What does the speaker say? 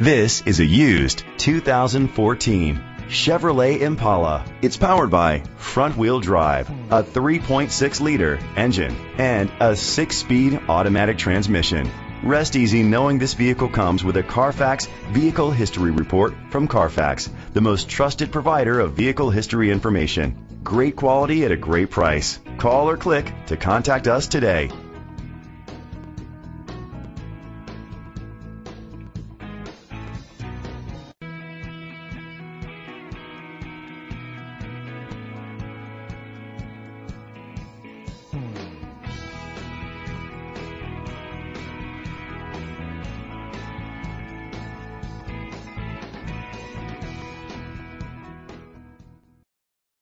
This is a used 2014 Chevrolet Impala. It's powered by front-wheel drive, a 3.6-liter engine, and a 6-speed automatic transmission. Rest easy knowing this vehicle comes with a Carfax Vehicle History Report from Carfax, the most trusted provider of vehicle history information. Great quality at a great price. Call or click to contact us today.